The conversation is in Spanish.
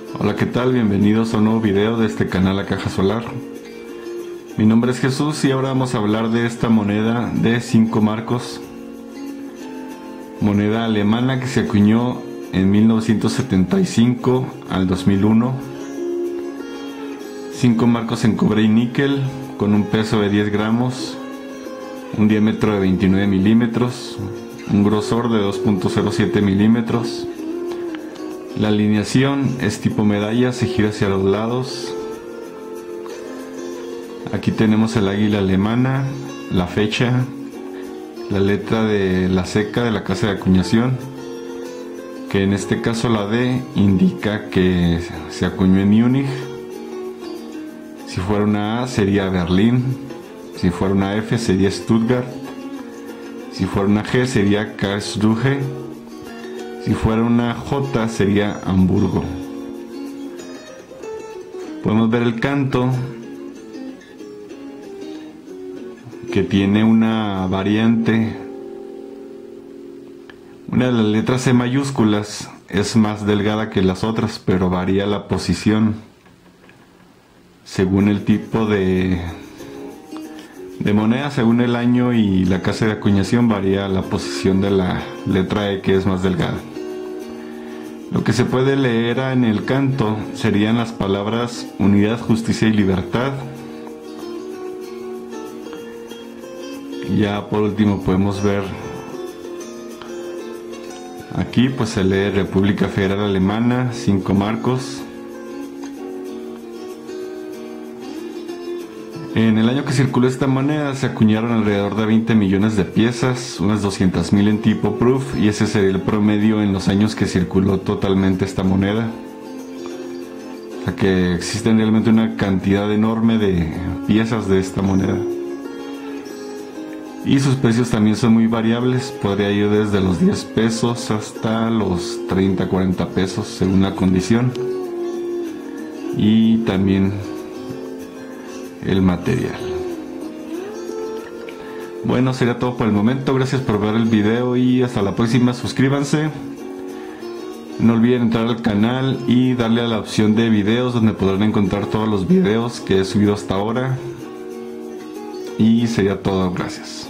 Hola, ¿qué tal? Bienvenidos a un nuevo video de este canal La Caja Solar. Mi nombre es Jesús y ahora vamos a hablar de esta moneda de 5 marcos. Moneda alemana que se acuñó en 1975 al 2001. 5 marcos en cobre y níquel con un peso de 10 gramos, un diámetro de 29 milímetros, un grosor de 2.07 milímetros. La alineación es tipo medalla, se gira hacia los lados. Aquí tenemos el águila alemana, la fecha, la letra de la ceca de la casa de acuñación, que en este caso la D indica que se acuñó en Múnich. Si fuera una A sería Berlín, si fuera una F sería Stuttgart, si fuera una G sería Karlsruhe, si fuera una J sería Hamburgo. Podemos ver el canto, que tiene una variante. Una de las letras C mayúsculas es más delgada que las otras, pero varía la posición según el tipo de moneda, según el año y la casa de acuñación varía la posición de la letra E, que es más delgada. Lo que se puede leer en el canto serían las palabras unidad, justicia y libertad. Ya por último podemos ver aquí, pues se lee República Federal Alemana, 5 marcos. En el año que circuló esta moneda se acuñaron alrededor de 20 millones de piezas, unas 200.000 en tipo proof, y ese sería el promedio en los años que circuló totalmente esta moneda. O sea que existen realmente una cantidad enorme de piezas de esta moneda. Y sus precios también son muy variables, podría ir desde los 10 pesos hasta los 30-40 pesos según la condición. Y también el material. Bueno, sería todo por el momento. Gracias por ver el video y hasta la próxima. Suscríbanse, no olviden entrar al canal y darle a la opción de videos, donde podrán encontrar todos los videos que he subido hasta ahora. Y sería todo. Gracias.